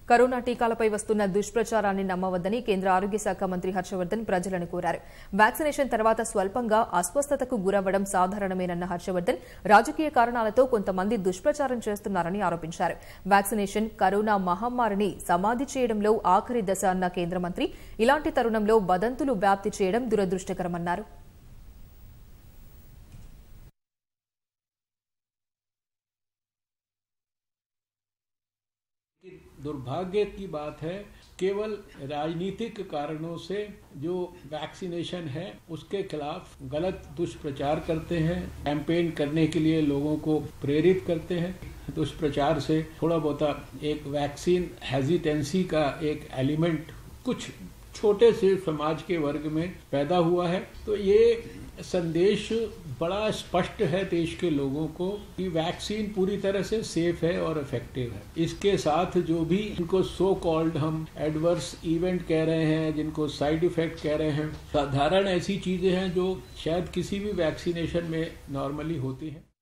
Corona టీకాలపై వస్తున్న దుష్ప్రచారాన్ని నమ్మవద్దని కేంద్ర ఆరోగ్య శాఖ మంత్రి హర్షవర్ధన్ ప్రజలను కోరారు. వ్యాక్సినేషన్ తర్వాత స్వల్పంగా అస్వస్థతకు గురవ్వడం సాధారణమేనన్న హర్షవర్ధన్ రాజకీయ కారణాలతో కొంతమంది దుష్ప్రచారం చేస్తున్నారని ఆరోపించారు. వ్యాక్సినేషన్ కరోనా మహమ్మారిని సమాధి చేయడంలో ఆఖరి దశ అన్న కేంద్ర మంత్రి ఇలాంటి తరుణంలో వదంతులు వ్యాప్తి చేయడం దురదృష్టకరమన్నారు. दुर्भाग्य की बात है, केवल राजनीतिक कारणों से जो वैक्सीनेशन है उसके खिलाफ गलत दुष्प्रचार करते हैं, कैंपेन करने के लिए लोगों को प्रेरित करते हैं। दुष्प्रचार से थोड़ा बहुत एक वैक्सीन हेजिटेंसी का एक एलिमेंट कुछ छोटे से समाज के वर्ग में पैदा हुआ है। तो ये संदेश बड़ा स्पष्ट है देश के लोगों को कि वैक्सीन पूरी तरह से सेफ है और इफेक्टिव है। इसके साथ जो भी इनको सो कॉल्ड हम एडवर्स इवेंट कह रहे हैं, जिनको साइड इफेक्ट कह रहे हैं, साधारण ऐसी चीजें हैं जो शायद किसी भी वैक्सीनेशन में नॉर्मली होती हैं।